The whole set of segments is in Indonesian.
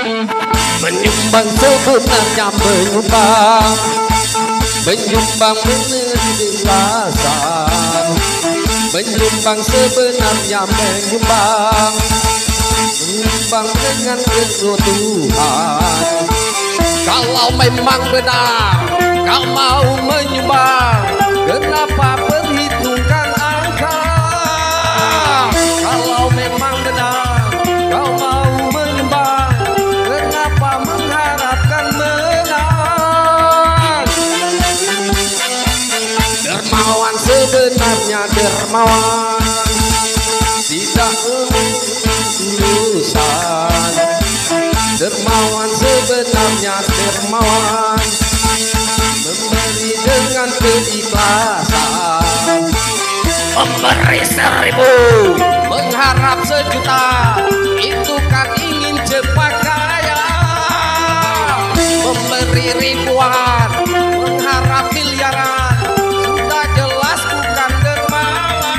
Menyumbang sebenarnya menyumbang, menyumbang menjadi alasan. Menyumbang sebenarnya menyumbang, menyumbang dengan ridho Tuhan. Kalau memang benar kau mau menyumbang, kenapa perhitungkan angka? Kalau memang benar kau mau menyumbang, kenapa mengharapkan menang? Dermawan sebenarnya dermawan, tidak urusan. Dermawan sebenarnya dermawan, memberi dengan keikhlasan. Memberi 1000, mengharap 1.000.000, itu kan ingin cepat kaya. Memberi ribuan, mengharap miliaran, sudah jelas bukan dermawan.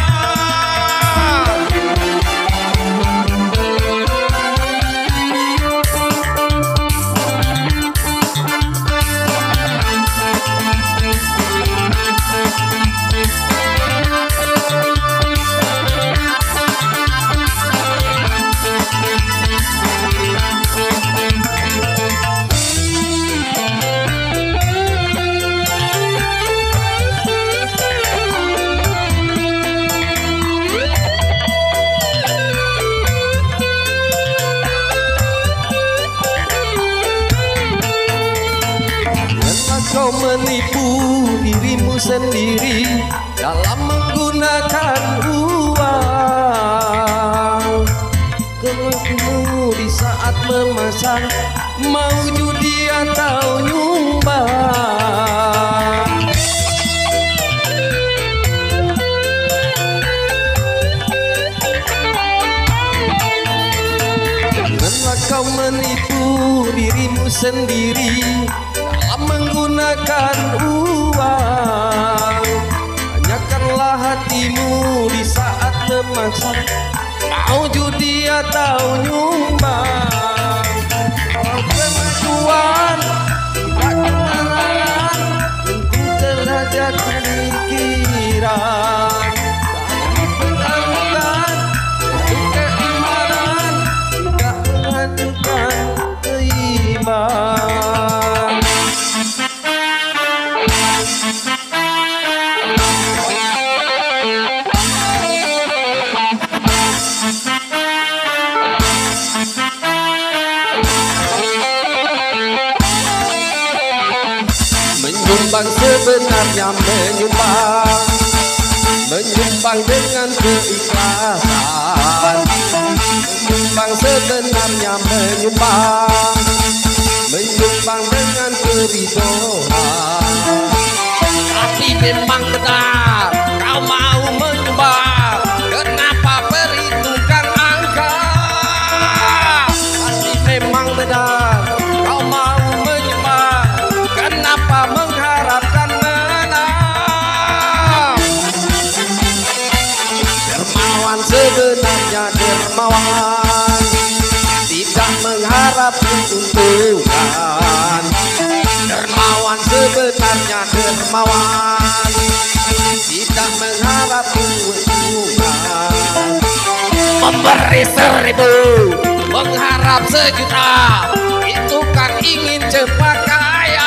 Kau menipu dirimu sendiri dalam menggunakan uang. Kelakumu di saat memasang, mau judi atau nyumbang. Janganlah kau menipu dirimu sendiri menggunakan uang. Tanyakanlah hatimu di saat memaksa, mau judi atau nyumbang. Kalau kemajuan tidak kenalan, tentu telah jatuh pikiran. Tapi pengaruhan untuk keimanan tidak menghancurkan keimanan. Menyumbang sebenarnya menyumbang, menyumbang dengan keikhlasan. Menyumbang sebenarnya menyumbang, menyumbang dengan keridhaan. Tapi memang benar kau mau menyumbang, kenapa perhitungkan angka? Tapi memang benar kau mau menyumbang, kenapa mengharapkan menang? Dermawan sebenarnya dermawan, tidak mengharap keuntungan. Dermawan sebenarnya dermawan, tidak mengharap keuntungan. Memberi 1.000, mengharap 1.000.000, itu kan ingin cepat kaya.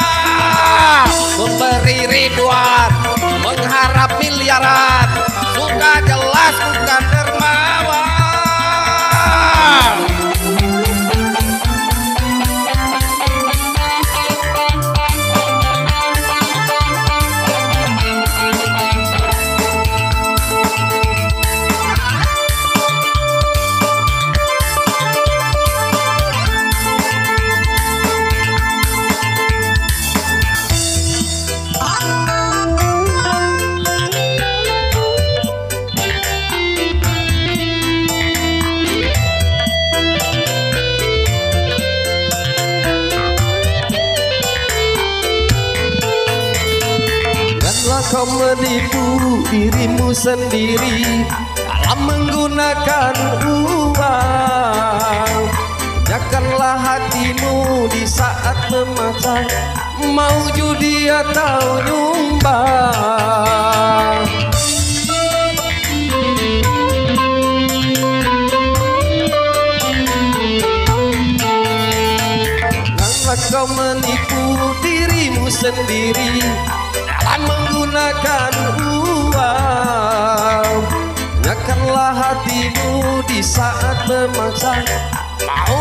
Memberi ribuan, mengharap miliaran, sudah jelas bukan dermawan. Kau menipu dirimu sendiri dalam menggunakan uang. Janganlah Nyakarlah hatimu di saat memaksa, mau judi atau nyumbang. Janganlah kau menipu dirimu sendiri dalam menggunakan uang. Nyakarlah hatimu di saat memaksa, mau